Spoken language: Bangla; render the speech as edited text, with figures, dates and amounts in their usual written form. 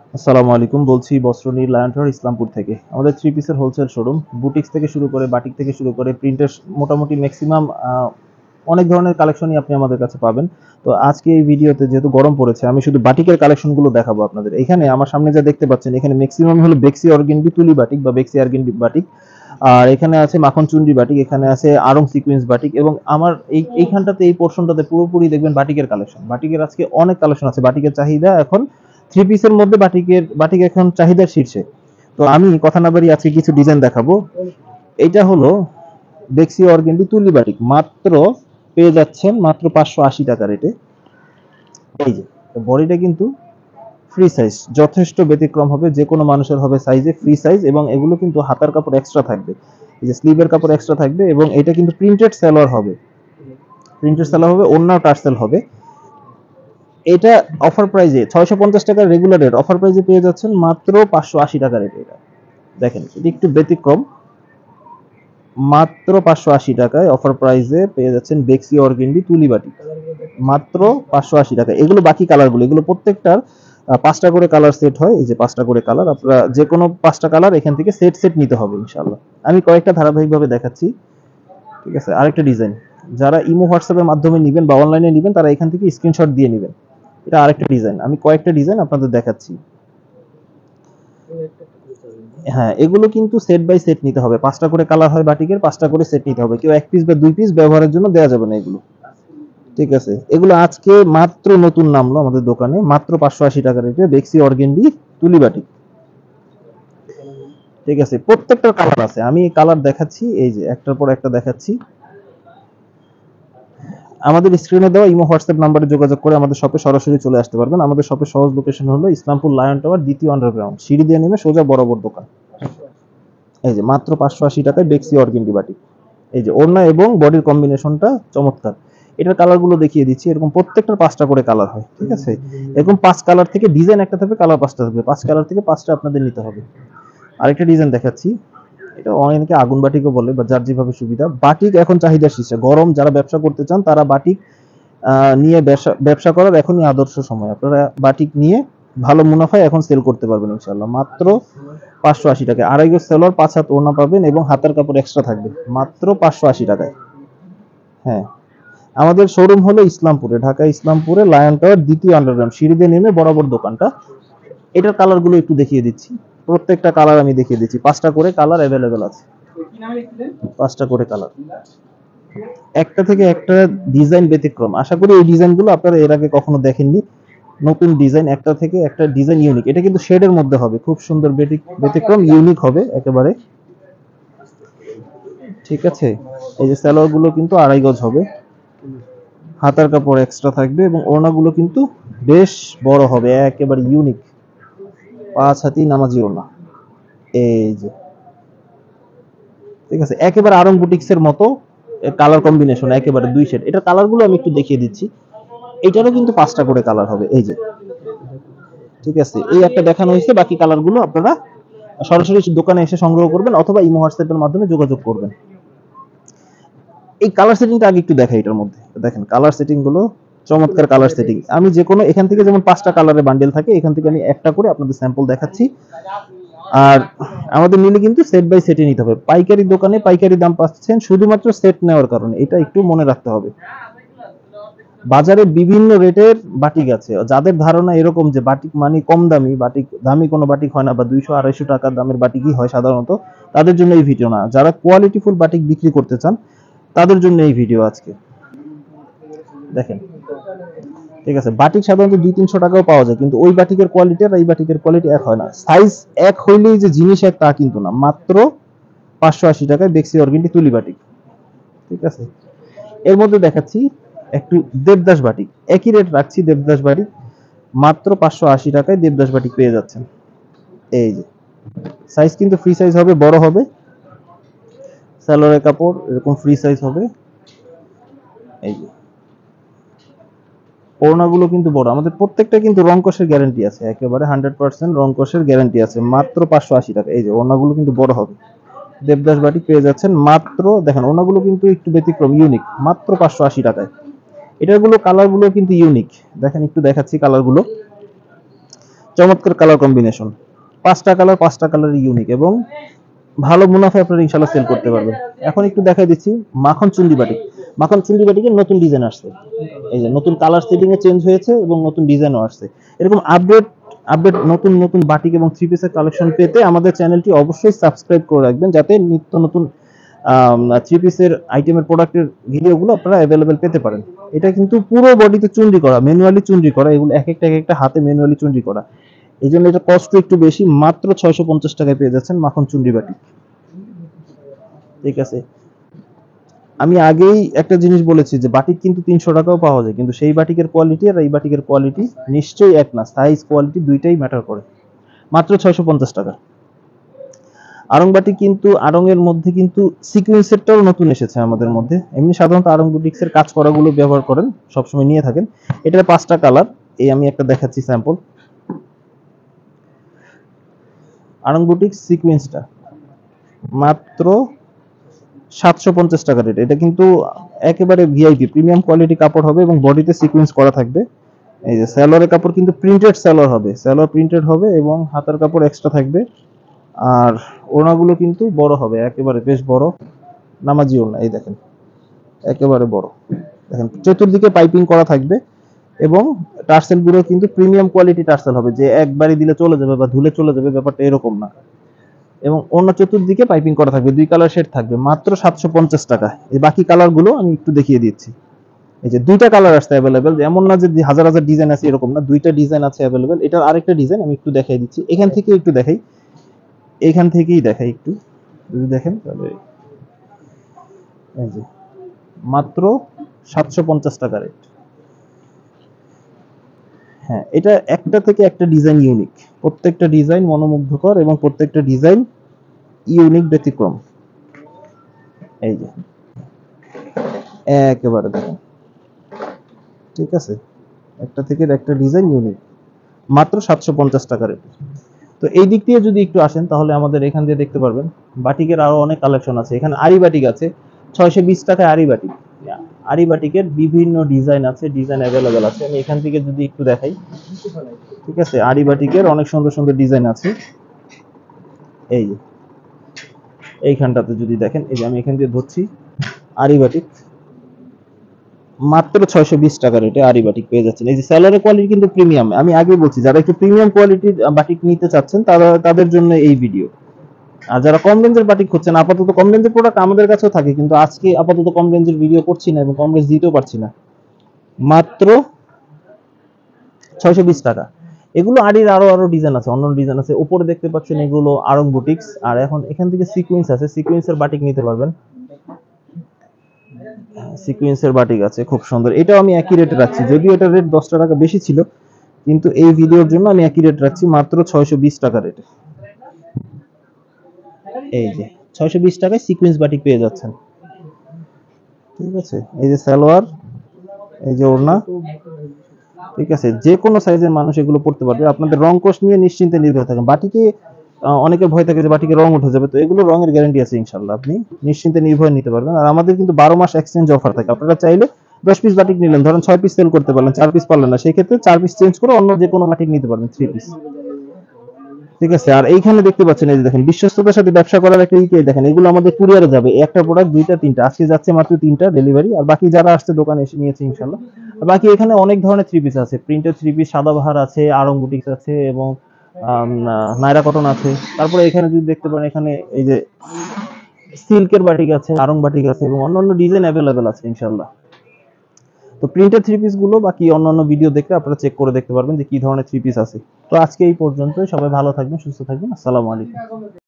আসসালামু আলাইকুম, বলছি বস্ত্রনীল লায়ন টাওয়ার ইসলামপুর থেকে। আমাদের থ্রি পিসের হোলসেল শোরুম, বুটিক্স থেকে শুরু করে বাটিক থেকে শুরু করে প্রিন্টের মোটামুটি ম্যাক্সিমাম অনেক ধরনের কালেকশনই আপনি আমাদের কাছে পাবেন। তো আজকে এই ভিডিওতে যেহেতু গরম পড়েছে, আমি শুধু বাটিকের কালেকশনগুলো দেখাবো আপনাদের। এখানে আমার সামনে যা দেখতে পাচ্ছেন, এখানে ম্যাক্সিমাম হলো বেক্সি অর্গেন্ডি তুলি বাটিক বা বেক্সি অর্গেন্ডি বাটিক। আর এখানে আছে মাখন চুন্ডি বাটিক, এখানে আছে আড়ং সিকোয়েন্স বাটিক, এবং আমার এইখানটাতে এই পোর্শনটাতে পুরোপুরি দেখবেন বাটিকের কালেকশন। বাটিকের আজকে অনেক কালেকশন আছে। বাটিকের চাহিদা এখন থ্রি পিসের মধ্যে বাটিক এখন চাহিদার শীর্ষে। তো আমি কথা না বাড়িয়ে আজকে কিছু ডিজাইন দেখাবো। এইটা হলো বেক্সি অর্গেন্ডি তুলি বাটিক, মাত্র পেয়ে যাচ্ছেন মাত্র 580 টাকা রেটে। এই যে বডিটা কিন্তু ফ্রি সাইজ, যথেষ্ট ব্যতিক্রম হবে, যে কোনো মানুষের হবে সাইজে, ফ্রি সাইজ। এবং এগুলো কিন্তু হাতার কাপড় এক্সট্রা থাকবে, এই যে স্লিভের কাপড় এক্সট্রা থাকবে, এবং এটা কিন্তু প্রিন্টেড সালোয়ার হবে। প্রিন্টেড সালোয়ার হবে, ওন্নাও টার্সেল হবে। এটা অফার প্রাইজে 650 টাকা রেগুলার রেট, অফার প্রাইজে পেয়ে যাচ্ছেন মাত্র 580 টাকা রেটে। এটা দেখেন, এটা একটু ব্যতিক্রম। মাত্র 580 টাকায় অফার প্রাইজে পেয়ে যাচ্ছেন বেক্সি অর্গেন্ডি তুলি বাটিক, মাত্র 580 টাকা। এগুলো বাকি কালারগুলো, এগুলো প্রত্যেকটার 5টা করে কালার সেট হয়। এই যে 5টা করে কালার, আপনারা যে কোনো 5টা কালার এখান থেকে সেট সেট নিতে হবে ইনশাআল্লাহ। আমি কয়েকটা ধারাবাহিকভাবে দেখাচ্ছি। ঠিক আছে, আরেকটা ডিজাইন, যারা ইমো হোয়াটসঅ্যাপের মাধ্যমে নেবেন বা অনলাইনে নেবেন, তারা এখান থেকে স্ক্রিনশট দিয়ে নেবেন। এটা আরেকটা ডিজাইন, আমি কয়েকটা ডিজাইন আপনাদের দেখাচ্ছি। হ্যাঁ, এগুলো কিন্তু সেট বাই সেট নিতে হবে। 5টা করে কালার হয় বাটিকের, 5টা করে সেট নিতে হবে। কেউ এক পিস বা দুই পিস ব্যবহারের জন্য দেওয়া যাবে না এগুলো। ঠিক আছে, এগুলো আজকে মাত্র নতুন নামলো আমাদের দোকানে, মাত্র 580 টাকা রেটে বেক্সি অর্গেন্ডি তুলি বাটিক। ঠিক আছে, প্রত্যেকটার কালার আছে, আমি কালার দেখাচ্ছি, এই যে একটার পর একটা দেখাচ্ছি। আমাদের স্ক্রিনে দেওয়া ইমো হোয়াটসঅ্যাপ নাম্বারে যোগাযোগ করে আমাদের শপে সরাসরি চলে আসতে পারবেন। আমাদের শপের সহজ লোকেশন হলো ইসলামপুর লায়ন টাওয়ার, দ্বিতীয় আন্ডারগ্রাউন্ড, সিঁড়ি দিয়ে নেমে সোজা বরাবর দোকান। এই যে মাত্র 580 টাকায় বেক্সি অর্গেন্ডি বাটিক। এই যে ওড়না এবং বডির কম্বিনেশনটা চমৎকার। এটার কালারগুলো দেখিয়ে দিচ্ছি। এরকম প্রত্যেকটার 5টা করে কালার হয়। ঠিক আছে, এরকম 5 কালার থেকে ডিজাইন একটা থাকবে, কালার 5টা থাকবে, 5 কালার থেকে 5টা আপনাদের নিতে হবে। আরেকটা ডিজাইন দেখাচ্ছি, এটা অনেকে আগুন বাটিকও বলে, বা যার যেভাবে সুবিধা। বাটিক এখন চাহিদা শীর্ষে, গরম যারা ব্যবসা করতে চান তারা বাটিক নিয়ে ব্যবসা করার এখনই আদর্শ সময়। আপনারা বাটিক নিয়ে ভালো মুনাফায় এখন সেল করতে পারবেন ইনশাআল্লাহ। মাত্র 580 টাকায় আড়াই গজ সেলর, 5 হাত ওড়না পাবেন, এবং হাতের কাপড় এক্সট্রা থাকবে, মাত্র 580 টাকায়। হ্যাঁ, আমাদের শোরুম হলো ইসলামপুরে, ঢাকা ইসলামপুরে লায়ন টাওয়ার, দ্বিতীয় আন্ডারগ্রাউন্ড, সিঁড়িতে নেমে বরাবর দোকানটা। এটার কালারগুলো একটু দেখিয়ে দিচ্ছি। প্রত্যেকটা কালার আমি দেখিয়ে দিচ্ছি। 5টা করে কালার অ্যাভেলেবেল আছে, 5টা করে কালার, একটা থেকে একটা ডিজাইন ব্যতিক্রম। আশা করি এই ডিজাইনগুলো আপনারা এর আগে কখনো দেখেননি। নতুন ডিজাইন, একটা থেকে একটা ডিজাইন ইউনিক। এটা কিন্তু শেডের মধ্যে হবে, খুব সুন্দর ব্যতিক্রম, ইউনিক হবে একেবারে। ঠিক আছে, এই যে সালোয়ার গুলো কিন্তু আড়াই গজ হবে, হাতার কাপড় এক্সট্রা থাকবে, এবং ওড়নাগুলো কিন্তু বেশ বড় হবে, একেবারে ইউনিক, 5 হাতি নামাজি ওড়না। এই যে, ঠিক আছে, একেবারে আরং বুটিক্সের মতো কালার কম্বিনেশন, একেবারে দুই শেড। এটার কালারগুলো আমি একটু দেখিয়ে দিচ্ছি। এটারও কিন্তু 5টা করে কালার হবে, এই যে। ঠিক আছে, এই একটা দেখানো হয়েছে, বাকি কালারগুলো আপনারা সরাসরি দোকানে এসে সংগ্রহ করবেন, অথবা ইমো হোয়াটসঅ্যাপের মাধ্যমে যোগাযোগ করবেন। এই কালার সেটিংটা আগে একটু দেখাই। এটার মধ্যে দেখেন কালার সেটিং গুলো, চমৎকার কালার সেটিং। আমি যে কোনো এখান থেকে, যেমন 5টা কালারের বান্ডেল থাকে, এখান থেকে আমি একটা করে আপনাদের স্যাম্পল দেখাচ্ছি। আর আমাদের নিলে কিন্তু সেট বাই সেটে নিতে হবে। পাইকারি দোকানে পাইকারি দাম পাচ্ছেন শুধুমাত্র সেট নেওয়ার কারণে, এটা একটু মনে রাখতে হবে। বাজারে বিভিন্ন রেটের বাটিক আছে, যাদের ধারণা এরকম যে বাটিক মানে কম দামি বাটিক, দামি কোনো বাটিক হয় না, বা 200-250 টাকার দামের বাটিকই হয় সাধারণত, তাদের জন্য এই ভিডিও না। যারা কোয়ালিটিফুল বাটিক বিক্রি করতে চান, তাদের জন্য এই ভিডিও আজকে। দেখেন, ঠিক আছে, বাটিক সাধারণত 200-300 টাকাও পাওয়া যায়, কিন্তু ওই বাটিকের কোয়ালিটি আর এই বাটিকের কোয়ালিটি এক হয় না। সাইজ এক হইলেই যে জিনিস এক তা কিন্তু না। মাত্র 580 টাকায় বেক্সি অর্গেন্ডি তুলি বাটিক। ঠিক আছে, এর মধ্যে দেখাচ্ছি একটু দেবদাস বাটিক, একই রেট রাখছি। দেবদাস বাটিক মাত্র 580 টাকায় দেবদাস বাটিক পেয়ে যাচ্ছেন। এই যে, সাইজ কিন্তু ফ্রি সাইজ হবে, বড় হবে, সালোয়ারের কাপড় এরকম ফ্রি সাইজ হবে। এই যে, ওড়নাগুলো কিন্তু বড়। আমাদের প্রত্যেকটা কিন্তু রং কষের গ্যারান্টি আছে, একেবারে 100% রং কষের গ্যারান্টি আছে। মাত্র 580 টাকা। এই যে, ওড়নাগুলো কিন্তু বড় হবে। দেবদাস বাটিক পেয়ে যাচ্ছেন মাত্র, দেখেন ওড়নাগুলো কিন্তু একটু ব্যতিক্রম, ইউনিক, মাত্র 580 টাকায়। এটার গুলো কালার গুলো কিন্তু ইউনিক। দেখেন, একটু দেখাচ্ছি কালার গুলো। চমৎকার কালার কম্বিনেশন, 5টা কালার, 5টা কালার ইউনিক এবং ভালো মুনাফা আপনারা ইনশাআল্লাহ সেল করতে পারবেন। এখন একটু দেখাই দিচ্ছি মাখন চুন্ডি বাটিক। মাখন চুন্ডি বাটিকের নতুন ডিজাইন আসছে, এই যে নতুন কালার সেটিং এ চেঞ্জ হয়েছে এবং নতুন ডিজাইনও আসছে। এরকম আপডেট আপডেট নতুন নতুন বাটিক এবং থ্রি পিসের কালেকশন পেতে আমাদের চ্যানেলটি অবশ্যই সাবস্ক্রাইব করে রাখবেন, যাতে নিত্য নতুন থ্রি পিসের আইটেমের প্রোডাক্টের ভিডিওগুলো আপনারা অ্যাভেলেবেল পেতে পারেন। এটা কিন্তু পুরো বডিতে চুন্ডি করা, ম্যানুয়ালি চুন্ডি করা, এগুলো এক একটা হাতে ম্যানুয়ালি চুন্ডি করা, এই জন্য এটা কষ্ট একটু বেশি। মাত্র 650 টাকায় পেয়ে যাচ্ছেন মাখন চুন্ডি বাটিক। ঠিক আছে, আমি আগেই একটা জিনিস বলেছি যে বাটিক কিন্তু 300 টাকাও পাওয়া যায়, কিন্তু সেই বাটিকের কোয়ালিটি আর এই বাটিকের কোয়ালিটি নিশ্চয়ই এক না, সাইজ কোয়ালিটি দুইটাই ম্যাটার করে। মাত্র 650 টাকা। আড়ং বাটিক কিন্তু আড়ংয়ের মধ্যে কিন্তু সিকোয়েন্সেরটাও নতুন এসেছে আমাদের মধ্যে। এমনি সাধারণত আড়ং বুটিক্সের কাজ করাগুলো ব্যবহার করেন, সবসময় নিয়ে থাকেন। এটার 5টা কালার, এই আমি একটা দেখাচ্ছি স্যাম্পল। আড়ং বুটিক্স সিকোয়েন্সটা মাত্র 750 টাকা রেট। এটা কিন্তু একেবারে ভিআইপি প্রিমিয়াম কোয়ালিটি কাপড় হবে এবং বডিতে সিকোয়েন্স করা থাকবে। এই যে সালোয়ারের কাপড় কিন্তু প্রিন্টেড সালোয়ার হবে, সালোয়ার প্রিন্টেড হবে এবং হাতার কাপড় এক্সট্রা থাকবে। আর ওড়নাগুলো কিন্তু বড় হবে, একেবারে বেশ বড় নামাজি ওড়না, এই দেখেন একেবারে বড়। দেখেন চতুর্দিকে পাইপিং করা থাকবে এবং টার্সেল গুলো কিন্তু প্রিমিয়াম কোয়ালিটি টার্সেল হবে, যে একবারই দিলে চলে যাবে বা ধুলে চলে যাবে ব্যাপারটা এরকম না। এবং অন্য চতুর্দিকে পাইপিং করা থাকবে, 2 কালার শেড থাকবে, মাত্র 750 টাকা। এই বাকি কালার গুলো আমি একটু দেখিয়ে দিচ্ছি। এই যে 2টা কালার আসছে অ্যাভেলেবেল, এমন না যে হাজার হাজার ডিজাইন আছে এরকম না, 2টা ডিজাইন আছে অ্যাভেলেবেল। এটার আরেকটা ডিজাইন আমি একটু দেখাই দিচ্ছি, এখান থেকে একটু দেখাই, এখান থেকেই দেখাই একটু, যদি দেখেন তাহলে এই যে মাত্র 750 টাকা রেট। হ্যাঁ, এটা একটা থেকে একটা ডিজাইন ইউনিক, প্রত্যেকটা ডিজাইন মনোমুগ্ধকর এবং প্রত্যেকটা ডিজাইন ইউনিক, ব্যতিক্রম। এই যে একেবারে দেখেন, ঠিক আছে, একটা থেকে একটা ডিজাইন ইউনিক, মাত্র 750 টাকা রেট। তো এই দিক দিয়ে যদি একটু আসেন তাহলে আমাদের এখান দিয়ে দেখতে পারবেন বাটিকের আরো অনেক কালেকশন আছে। এখানে আরি বাটিক আছে 620 টাকায়, আরি বাটিক। আরি বাটিকের বিভিন্ন ডিজাইন আছে, ডিজাইন অ্যাভেলেবেল আছে। আমি এখান থেকে যদি একটু দেখাই, ঠিক আছে, আরি বাটিকের অনেক সুন্দর সুন্দর ডিজাইন আছে। এই যে এইখানটাতে যদি দেখেন, এই যে আমি এখান দিয়ে ধরছি, আরি বাটিক মাত্র 620 টাকা রেটে আরি বাটিক পেয়ে যাচ্ছেন। এই যে সালোয়ারের কোয়ালিটি কিন্তু প্রিমিয়াম, আমি আগে বলছি যারা একটু প্রিমিয়াম কোয়ালিটির বাটিক নিতে চাচ্ছেন তাদের জন্য এই ভিডিও। আর যারা কম রেঞ্জের বাটিক খুঁজছেন, আপাতত কম রেঞ্জের প্রোডাক্ট আমাদের কাছেও থাকে, কিন্তু আজকে আপাতত কম রেঞ্জের ভিডিও করছি না এবং কম রেঞ্জ দিতেও পারছি না। মাত্র 620 টাকা। এগুলো আরির আরো ডিজাইন আছে, অন্য ডিজাইন আছে। উপরে দেখতে পাচ্ছেন এগুলো আরং বুটিক্স, আর এখন এখান থেকে সিকোয়েন্স আছে, সিকোয়েন্সের বাটিক নিতে পারবেন। সিকোয়েন্সের বাটিক আছে খুব সুন্দর, এটাও আমি একই রেটে রাখছি, যদিও এটা রেট 10 টাকা বেশি ছিল, কিন্তু এই ভিডিওর জন্য আমি একই রেট রাখছি, মাত্র 620 টাকা রেটে। এই যে 620 টাকায় সিকোয়েন্স বাটিক পেয়ে যাচ্ছেন। ঠিক আছে, এই যে সালোয়ার, এই যে ওড়না, ঠিক আছে, যে কোনো সাইজের মানুষ এগুলো পড়তে পারবে। আপনাদের রং কোশ নিয়ে নিশ্চিন্তে নির্ভর থাকেন। বাটিকে অনেকে ভয় থাকে যে বাটিকে রং উঠে যাবে, তো এগুলো রঙের গ্যারান্টি আছে ইনশাআল্লাহ, আপনি নিশ্চিন্তে নির্ভয় নিতে পারবেন। আর আমাদের কিন্তু 12 মাস এক্সচেঞ্জ অফার থাকে। আপনারা চাইলে 10 পিস বাটিক নিলেন, ধরেন 6 পিস সেল করতে পারলেন, 4 পিস পারলেন না, সেই ক্ষেত্রে 4 পিস চেঞ্জ করে অন্য যে কোনো বাটিক নিতে পারবেন, 3 পিস। ঠিক আছে, আর এইখানে দেখতে পাচ্ছেন, এই যে দেখেন বিশ্বস্ততার সাথে ব্যবসা করার একটা ইকে, দেখেন এগুলো আমাদের কুরিয়ারে যাবে, একটা প্রোডাক্ট 2টা 3টা, আজকে যাচ্ছে মাত্র 3টা ডেলিভারি, আর বাকি যারা আসছে দোকানে এসে নিয়েছে ইনশাআল্লাহ। আর বাকি এখানে অনেক ধরনের 3 পিস আছে, প্রিন্টেড 3 পিস, সাদাবাহার আছে, আড়ং বুটিক্স আছে এবং নায়রা কটন আছে। তারপরে এখানে যদি দেখতে পারেন, এখানে এই যে সিল্কের বাটিক আছে, আড়ং বাটিক আছে এবং অন্যান্য ডিজাইন অ্যাভেলেবেল আছে ইনশাআল্লাহ। তো প্রিন্টেড 3 পিস গুলো বাকি অন্যান্য ভিডিও দেখলে আপনারা চেক করে দেখতে পারবেন যে কি ধরনের 3 পিস আছে। তো আজকে এই পর্যন্তই, সবাই ভালো থাকবেন, সুস্থ থাকবেন, আসসালামু আলাইকুম।